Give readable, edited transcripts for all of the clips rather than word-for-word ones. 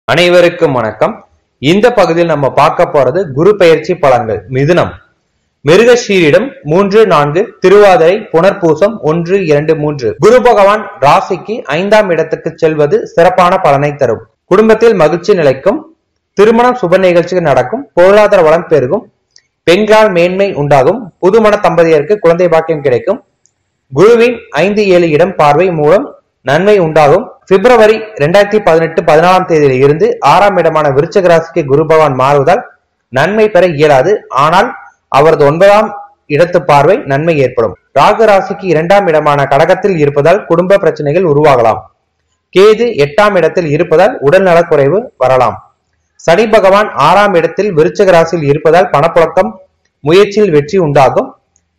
அனைவருக்கும் வணக்கம். இந்த பகுதியில் நம்ம பார்க்க போறது குரு பெயர்ச்சி பலன்கள். மிதுனம், மிருகஷீரிடம் 3, 4, திருவாதிரை, புனர்பூசம் 1, 2, 3. குரு பகவான் ராசிக்கு 5ஆம் இடத்துக்கு செல்வது சிறப்பான பலனை தரும். குடும்பத்தில் மகிழ்ச்சி நிலைக்கும், திருமணம் சுப நிகழ்ச்சிகள் நடக்கும், பொருளாதார வளம் பெருகும், பெண்களால் மேன்மை உண்டாகும், புதுமண தம்பதியருக்கு குழந்தை பாக்கியம் கிடைக்கும். குருவின் 5, 7 இடம் பார்வை மூலம் நன்மை உண்டாகும். பிப்ரவரி 2018 14ஆம் தேதியில் இருந்து 6ஆம் இடமான விருச்சிக ராசிக்கு குரு பகவான் மாறுவதால் நன்மை பெற இயலாது. ஆனால் அவரது 9ஆம் இடத்து பார்வை நன்மை ஏற்படும். ராகு ராசிக்கு 2ஆம் இடமான கடகத்தில் இருப்பதால் குடும்ப பிரச்சனைகள் உருவாகலாம். கேது 8ஆம் இடத்தில் இருப்பதால் உடல் நலக்குறைவு வரலாம். சனி பகவான் 6ஆம் இடத்தில் விருச்சிக ராசியில் இருப்பதால் பணப்புழக்கம், முயற்சியில் வெற்றி உண்டாகும்.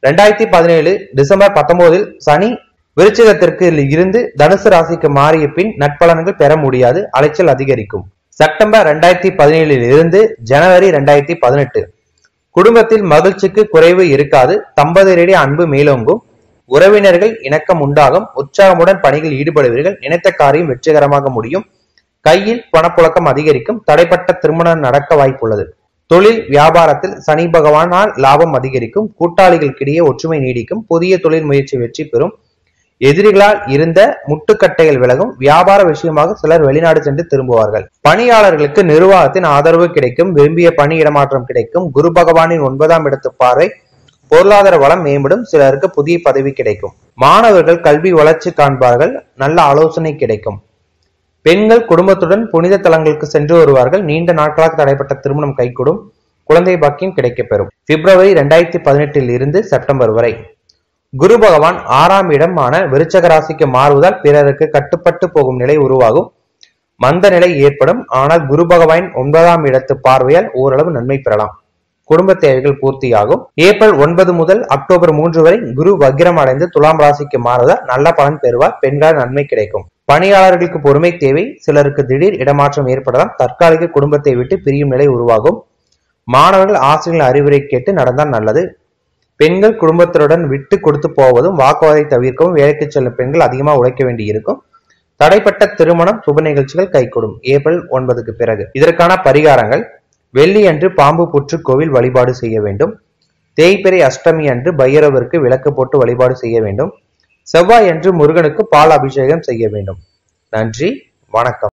2017 டிசம்பர் 19 சனி விருச்சிகத்திற்கு இருந்து தனுசு ராசிக்கு மாறிய பின் நட்பலன்கள் பெற முடியாது, அலைச்சல் அதிகரிக்கும். செப்டம்பர் 2017 இருந்து ஜனவரி 2018 குடும்பத்தில் மகிழ்ச்சிக்கு குறைவு இருக்காது. தம்பதியரிடையே அன்பு மேலோங்கும், உறவினர்கள் இணக்கம் உண்டாகும், உற்சாகமுடன் பணியில் ஈடுபடுவீர்கள், நினைத்த காரியம் வெற்றிகரமாக முடியும். கையில் பணப்புழக்கம் அதிகரிக்கும், தடைப்பட்ட திருமணம் நடக்க வாய்ப்புள்ளது. தொழில் வியாபாரத்தில் சனி பகவானால் லாபம் அதிகரிக்கும், கூட்டாளிகளுக்கிடையே ஒற்றுமை நீடிக்கும், புதிய தொழில் முயற்சி வெற்றி பெறும், எதிரிகளால் இருந்த முட்டுக்கட்டைகள் விலகும், வியாபார விஷயமாக சிலர் வெளிநாடு சென்று திரும்புவார்கள். பணியாளர்களுக்கு நிர்வாகத்தின் ஆதரவு கிடைக்கும், விரும்பிய பணி இடமாற்றம் கிடைக்கும். குரு பகவானின் 9ஆம் இடத்து பார்வை பொருளாதார வளம் மேம்படும், சிலருக்கு புதிய பதவி கிடைக்கும். மாணவர்கள் கல்வி வளர்ச்சி காண்பார்கள், நல்ல ஆலோசனை கிடைக்கும். பெண்கள் குடும்பத்துடன் புனித தலங்களுக்கு சென்று வருவார்கள், நீண்ட நாட்களாக தடைப்பட்ட திருமணம் கைகூடும், குழந்தை பாக்கியம் கிடைக்கப்பெறும். பிப்ரவரி 2018 இருந்து செப்டம்பர் வரை குரு பகவான் 6ஆம் இடமான விருச்சிக ராசிக்கு மாறுவதால் பிறருக்கு கட்டுப்பட்டு போகும் நிலை உருவாகும், மந்த நிலை ஏற்படும். ஆனால் குரு பகவான் 9ஆம் இடத்து பார்வையால் ஓரளவு நன்மை பெறலாம், குடும்ப தேவைகள் பூர்த்தியாகும். ஏப்ரல் 9 முதல் அக்டோபர் 3 வரை குரு வக்ரம் அடைந்து துலாம் ராசிக்கு மாறுவதால் நல்ல பலன் பெறுவார், பெண்களால் நன்மை கிடைக்கும். பணியாளர்களுக்கு பொறுமை தேவை, சிலருக்கு திடீர் இடமாற்றம் ஏற்படலாம், தற்காலிக குடும்பத்தை விட்டு பிரியும் நிலை உருவாகும். மாணவர்கள் ஆசிரியர்கள் அறிவுரை கேட்டு நடந்தால் நல்லது. பெண்கள் குடும்பத்தினருடன் விட்டு கொடுத்து போவதும், வாக்குவாதை தவிர்க்கவும், வேலைக்கு செல்லும் பெண்கள் அதிகமாக உழைக்க வேண்டி இருக்கும். தடைப்பட்ட திருமணம் சுப நிகழ்ச்சிகள் கைகூடும் ஏப்ரல் 9க்கு பிறகு. இதற்கான பரிகாரங்கள்: வெள்ளி அன்று பாம்பு புற்று கோவில் வழிபாடு செய்ய வேண்டும். தேய்பிறை அஷ்டமி அன்று பைரவருக்கு விளக்கு போட்டு வழிபாடு செய்ய வேண்டும். செவ்வாய் அன்று முருகனுக்கு பால் அபிஷேகம் செய்ய வேண்டும். நன்றி, வணக்கம்.